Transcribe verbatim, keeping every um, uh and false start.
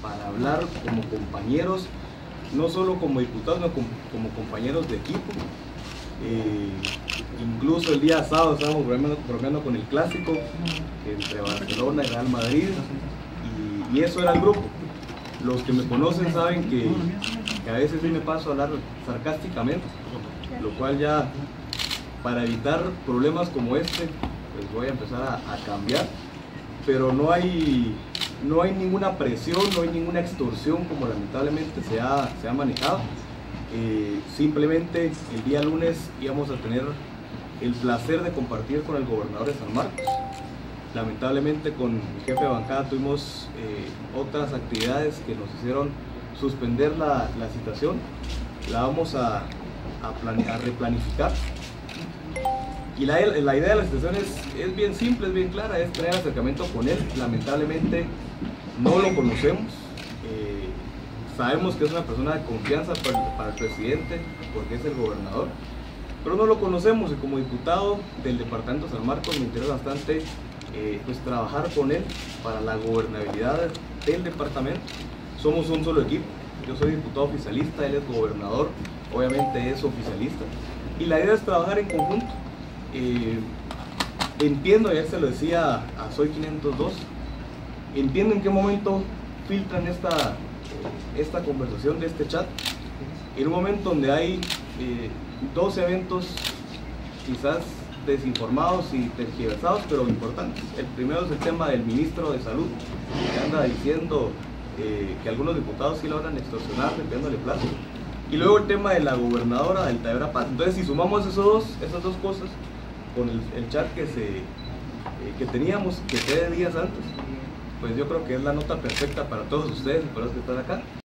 para hablar como compañeros, no solo como diputados, sino como, como compañeros de equipo. Eh, incluso el día sábado estábamos bromeando, bromeando con el clásico entre Barcelona y Real Madrid, y, y eso era el grupo. Los que me conocen saben que, que a veces sí me paso a hablar sarcásticamente, lo cual ya, para evitar problemas como este, pues voy a empezar a, a cambiar, pero no hay, no hay ninguna presión, no hay ninguna extorsión como lamentablemente se ha, se ha manejado. Eh, simplemente el día lunes íbamos a tener el placer de compartir con el gobernador de San Marcos. Lamentablemente con mi jefe de bancada tuvimos eh, otras actividades que nos hicieron suspender la, la citación. La vamos a, a, plane, a replanificar. Y la, la idea de la citación es, es bien simple, es bien clara, es tener acercamiento con él. Lamentablemente no lo conocemos. Eh, sabemos que es una persona de confianza para, para el presidente, porque es el gobernador, pero no lo conocemos, y como diputado del departamento de San Marcos me interesa bastante eh, pues, trabajar con él para la gobernabilidad del departamento. Somos un solo equipo, yo soy diputado oficialista, él es gobernador, obviamente es oficialista, y la idea es trabajar en conjunto. Eh, entiendo, ya se lo decía a Soy quinientos dos, entiendo en qué momento filtran esta, esta conversación de este chat, en un momento donde hay eh, dos eventos quizás desinformados y tergiversados, pero importantes. El primero es el tema del ministro de Salud, que anda diciendo eh, que algunos diputados sí lo van a extorsionar metiéndole plata. Y luego el tema de la gobernadora del Taybra Paz. Entonces, si sumamos esos dos, esas dos cosas con el, el chat que, se, eh, que teníamos, que fue de días antes, pues yo creo que es la nota perfecta para todos ustedes y para los que están acá.